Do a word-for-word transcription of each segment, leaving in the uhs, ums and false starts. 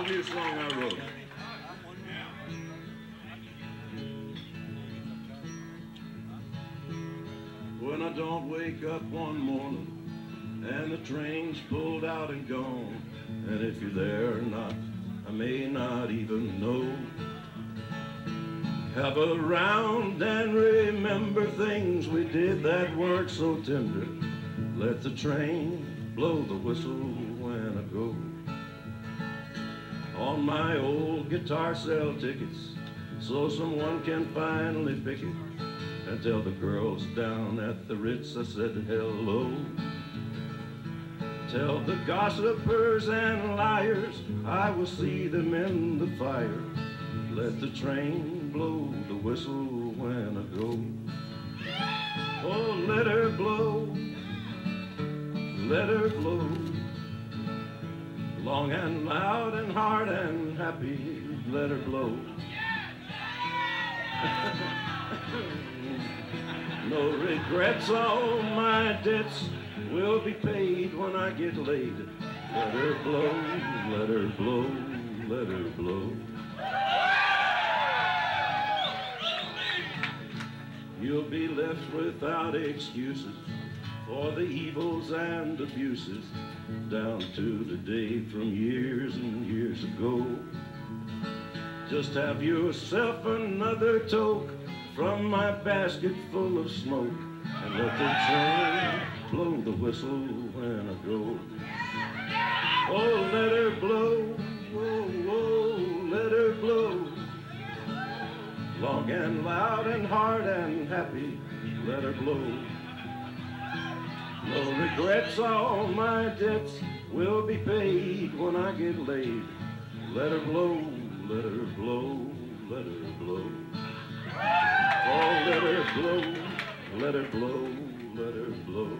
new song I wrote. When I don't wake up one morning and the train's pulled out and gone, and if you're there or not, I may not even know. Have around and remember things we did that weren't so tender. Let the train blow the whistle when I go. On my old guitar sell tickets so someone can finally pick it and tell the girls down at the Ritz I said hello. Tell the gossipers and liars I will see them in the fire. Let the train blow the whistle when I go. Oh, let her blow, let her blow, long and loud and hard and happy, let her blow. No regrets, all my debts will be paid when I get laid. Let her blow, let her blow, let her blow. You'll be left without excuses for the evils and abuses down to the day from years and years ago. Just have yourself another toke from my basket full of smoke, and let the train blow the whistle when I go. Oh, let her blow, oh, oh, let her blow, long and loud and hard and happy, let her blow. No regrets, all my debts will be paid when I get laid. Let her blow, let her blow, let her blow. Oh, let her blow, let her blow, let her blow.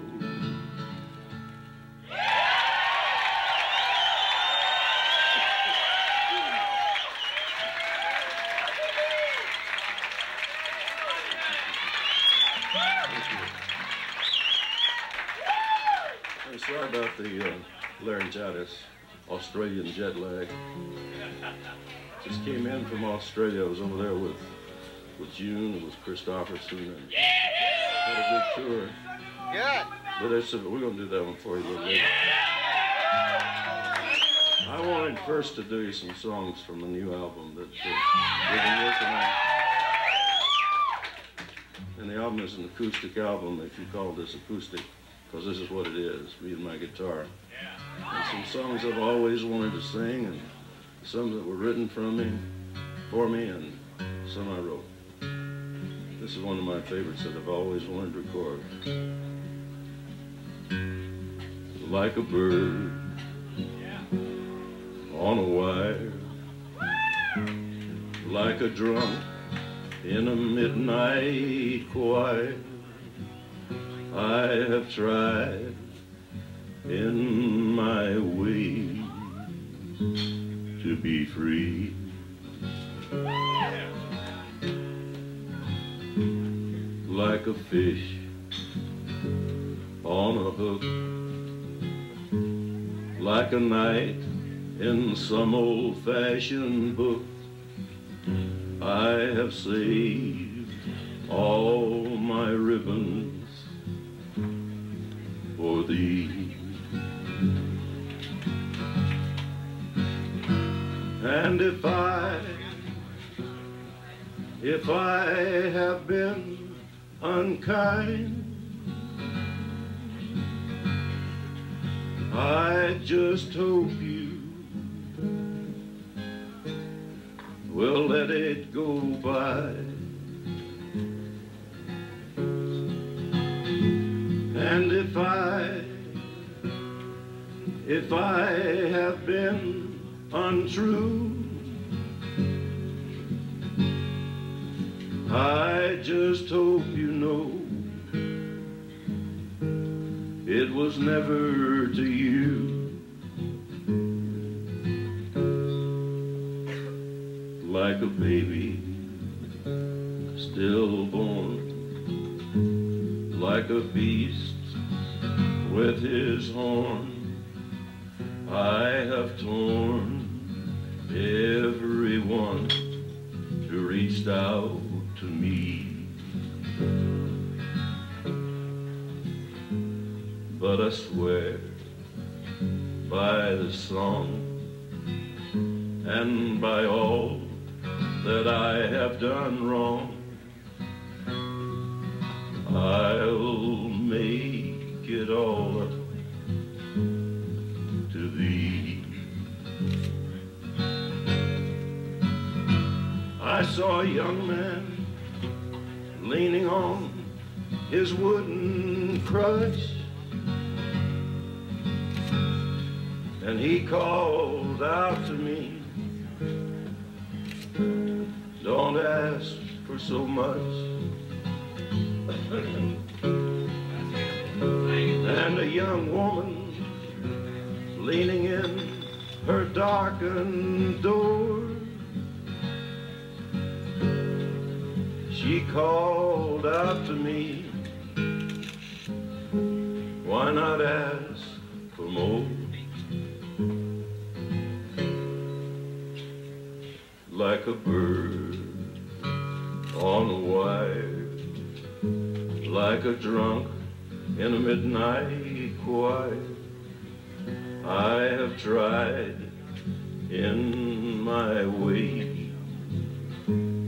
I'm sorry about the uh, laryngitis, Australian jet lag. Just came in from Australia. I was over there with with June and with Christopherson, and had a good tour. Good. But it's a, we're going to do that one for you a little later. I wanted first to do you some songs from the new album that uh, we've been working on. And the album is an acoustic album, if you call this acoustic, because this is what it is, me and my guitar. And some songs I've always wanted to sing, and some that were written from me, for me, and some I wrote. This is one of my favorites that I've always wanted to record. Like a bird on a wire, like a drunk in a midnight choir, I have tried in my way to be free. Like a fish on a hook, like a knight in some old-fashioned book, I have saved all my ribbons for thee. And if I, if I have been unkind, I just hope you will let it go by. And if I, if I have been untrue, I just hope you know it was never to you. Like a baby stillborn, like a beast with his horn, I have torn everyone who reached out to me. But I swear by the song and by all that I have done wrong, I'll make it all up to thee. I saw a young man leaning on his wooden crutch, and he called out to me, don't ask for so much. And a young woman leaning in her darkened door, she called out to me, why not ask for more? Like a bird on a wire, like a drunk in a midnight choir, I have tried in my way